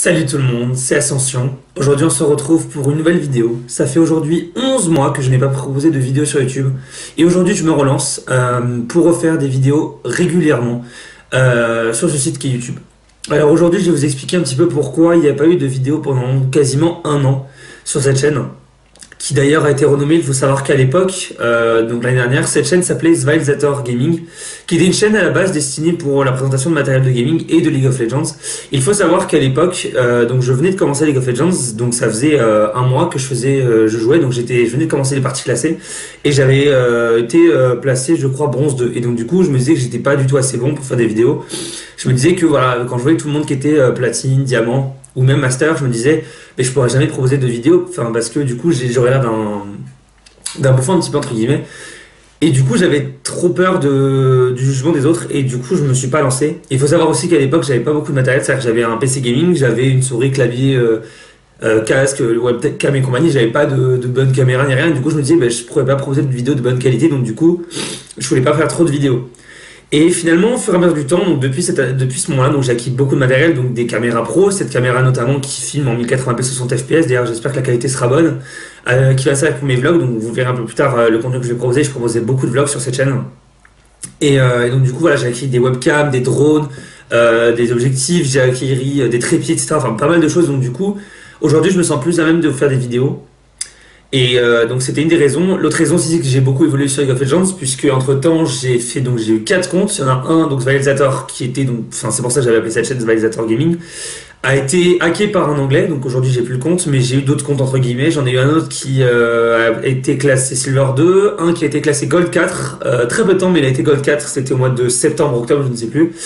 Salut tout le monde, c'est Ascension. Aujourd'hui on se retrouve pour une nouvelle vidéo. Ça fait aujourd'hui 11 mois que je n'ai pas proposé de vidéo sur YouTube. Et aujourd'hui je me relance pour refaire des vidéos régulièrement sur ce site qui est YouTube. Alors aujourd'hui je vais vous expliquer un petit peu pourquoi il n'y a pas eu de vidéo pendant quasiment un an sur cette chaîne. Qui d'ailleurs a été renommée, il faut savoir qu'à l'époque, donc l'année dernière, cette chaîne s'appelait Svilezator Gaming, qui était une chaîne à la base destinée pour la présentation de matériel de gaming et de League of Legends. Il faut savoir qu'à l'époque, donc je venais de commencer League of Legends, donc ça faisait un mois que je jouais, donc je venais de commencer les parties classées, et j'avais été placé, je crois, bronze 2. Et donc du coup, je me disais que j'étais pas du tout assez bon pour faire des vidéos. Je me disais que voilà, quand je voyais tout le monde qui était platine, diamant, ou même master, je me disais mais je pourrais jamais proposer de vidéo, enfin parce que du coup j'aurais l'air d'un bouffon un petit peu entre guillemets, et du coup j'avais trop peur du jugement des autres, et du coup je me suis pas lancé. Il faut savoir aussi qu'à l'époque j'avais pas beaucoup de matériel, c'est-à-dire que j'avais un PC gaming, j'avais une souris, clavier, casque, webcam et compagnie, j'avais pas de bonne caméra ni rien, et du coup je me disais je pourrais pas proposer de vidéos de bonne qualité, donc du coup je voulais pas faire trop de vidéos. Et finalement, au fur et à mesure du temps, donc depuis ce moment-là, donc j'ai acquis beaucoup de matériel, donc des caméras pro, cette caméra notamment qui filme en 1080p 60 fps, d'ailleurs j'espère que la qualité sera bonne, qui va servir pour mes vlogs, donc vous verrez un peu plus tard le contenu que je vais proposer. Je proposais beaucoup de vlogs sur cette chaîne. Et donc du coup voilà, j'ai acquis des webcams, des drones, des objectifs, j'ai acquis des trépieds, etc. Enfin pas mal de choses, donc du coup, aujourd'hui je me sens plus à même de vous faire des vidéos. Et donc c'était une des raisons. L'autre raison c'est que j'ai beaucoup évolué sur League of Legends, puisque entre temps j'ai eu 4 comptes. Il y en a un, donc Svilezator, qui était donc, enfin c'est pour ça que j'avais appelé cette chaîne Svilezator Gaming, a été hacké par un anglais, donc aujourd'hui j'ai plus le compte, mais j'ai eu d'autres comptes entre guillemets. J'en ai eu un autre qui a été classé Silver 2, un qui a été classé Gold 4, très peu de temps, mais il a été Gold 4, c'était au mois de septembre, octobre, je ne sais plus.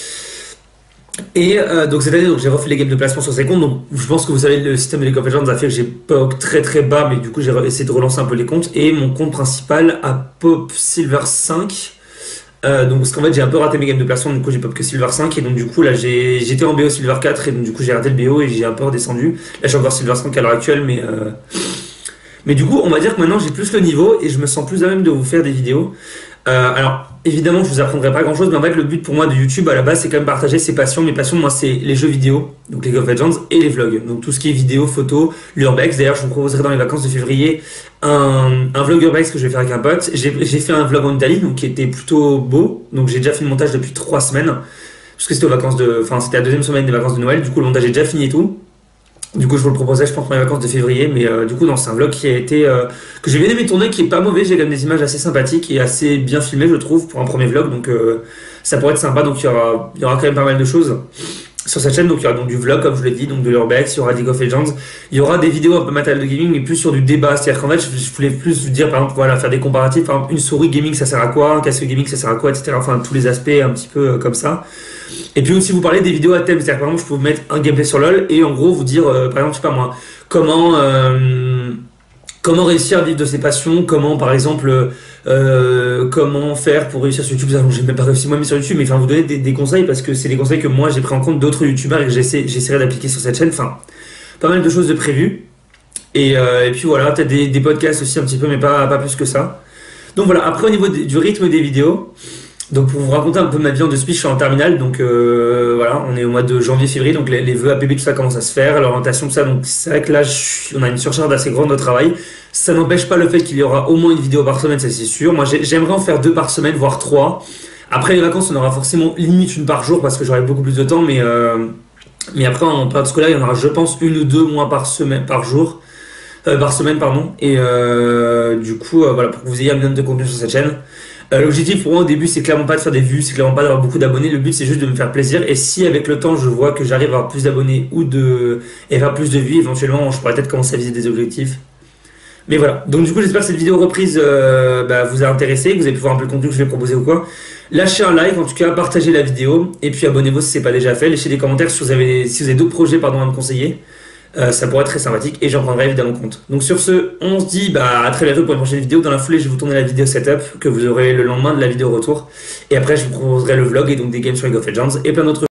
Et donc cette année, j'ai refait les games de placement sur ces comptes. Donc je pense que vous savez, le système de League of Legends a fait que j'ai pop très bas, mais du coup j'ai essayé de relancer un peu les comptes, et mon compte principal a pop Silver 5. Donc parce qu'en fait j'ai un peu raté mes games de placement, du coup j'ai pop que Silver 5, et donc du coup là j'étais en BO Silver 4, et donc du coup j'ai raté le BO et j'ai un peu redescendu. Là je suis encore Silver 5 à l'heure actuelle, mais du coup on va dire que maintenant j'ai plus le niveau et je me sens plus à même de vous faire des vidéos. Alors évidemment je vous apprendrai pas grand chose, mais en fait le but pour moi de YouTube à la base c'est quand même partager ses passions. Mes passions, moi, c'est les jeux vidéo, donc League of Legends, et les vlogs, donc tout ce qui est vidéo, photo, l'urbex. D'ailleurs je vous proposerai dans les vacances de février un vlog urbex que je vais faire avec un pote. J'ai fait un vlog en Italie, donc qui était plutôt beau, donc j'ai déjà fait le montage depuis 3 semaines, parce que c'était c'était la deuxième semaine des vacances de Noël, du coup le montage est déjà fini et tout. Du coup, je vous le proposais, je pense, pour les vacances de février, mais du coup, non, c'est un vlog qui a été que j'ai bien aimé tourner, qui est pas mauvais. J'ai quand même des images assez sympathiques et assez bien filmées, je trouve, pour un premier vlog, donc ça pourrait être sympa. Donc il y aura quand même pas mal de choses sur cette chaîne. Donc il y aura donc du vlog, comme je vous l'ai dit, donc de l'urbex, il y aura League of Legends, il y aura des vidéos un peu matériel de gaming, mais plus sur du débat. C'est-à-dire qu'en fait, je voulais plus vous dire, par exemple, voilà, faire des comparatifs. Par exemple, une souris gaming, ça sert à quoi? Un casque gaming, ça sert à quoi, etc. Enfin, tous les aspects un petit peu comme ça. Et puis aussi vous parler des vidéos à thème, c'est-à-dire par exemple je peux vous mettre un gameplay sur LoL et en gros vous dire par exemple je sais pas moi comment réussir à vivre de ses passions, comment par exemple comment faire pour réussir sur YouTube. J'ai même pas réussi moi-même sur YouTube, mais enfin vous donner des conseils, parce que c'est des conseils que moi j'ai pris en compte d'autres youtubeurs et que j'essaierai d'appliquer sur cette chaîne. Enfin pas mal de choses de prévues, et puis voilà, peut-être des podcasts aussi un petit peu, mais pas plus que ça. Donc voilà, après au niveau du rythme des vidéos, donc pour vous raconter un peu ma vie en 2 speech, je suis en terminale, donc voilà, on est au mois de janvier-février, donc les vœux APB, tout ça commence à se faire, l'orientation, tout ça, donc c'est vrai que là on a une surcharge assez grande de travail. Ça n'empêche pas le fait qu'il y aura au moins une vidéo par semaine, ça c'est sûr. Moi j'aimerais en faire 2 par semaine, voire 3. Après les vacances on aura forcément limite une par jour, parce que j'aurai beaucoup plus de temps, mais après en période scolaire il y en aura je pense 1 ou 2 moins par semaine, par semaine pardon. Et du coup voilà, pour que vous ayez un minimum de contenu sur cette chaîne. L'objectif pour moi au début c'est clairement pas de faire des vues, c'est clairement pas d'avoir beaucoup d'abonnés. Le but c'est juste de me faire plaisir, et si avec le temps je vois que j'arrive à avoir plus d'abonnés et faire plus de vues, éventuellement je pourrais peut-être commencer à viser des objectifs. Mais voilà, donc du coup j'espère que cette vidéo reprise vous a intéressé, que vous avez pu voir un peu le contenu que je vais proposer ou quoi. Lâchez un like, en tout cas partagez la vidéo, et puis abonnez-vous si c'est pas déjà fait. Laissez des commentaires si vous avez d'autres projets à me conseiller. Ça pourrait être très sympathique et j'en prendrai évidemment compte. Donc sur ce, on se dit à très bientôt pour une prochaine vidéo. Dans la foulée, je vais vous tourner la vidéo setup que vous aurez le lendemain de la vidéo retour, et après je vous proposerai le vlog et donc des games sur League of Legends et plein d'autres